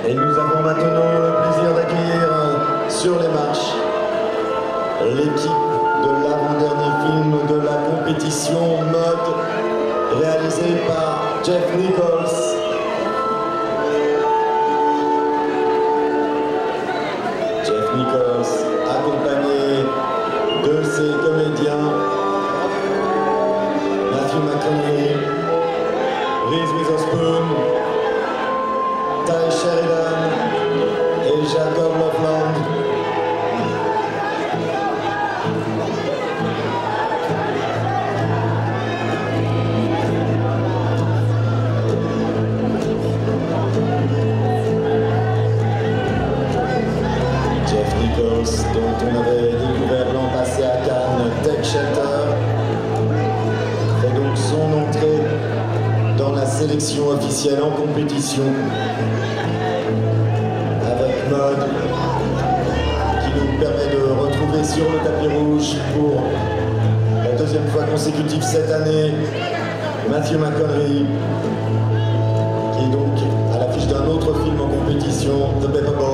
Et nous avons maintenant le plaisir d'accueillir sur les marches l'équipe de l'avant-dernier film de la compétition mode réalisé par Jeff Nichols. Jeff Nichols accompagné de ses comédiens Matthew McConaughey, Reese Witherspoon, Ty Sheridan et Jacob Lofland. Jeff Nichols, dont on avait découvert l'an passé à Cannes, Take Shelter, fait donc son entrée dans la sélection officielle en compétition avec Mode qui nous permet de retrouver sur le tapis rouge pour la deuxième fois consécutive cette année Matthew McConaughey qui est donc à l'affiche d'un autre film en compétition, The Paper Boys.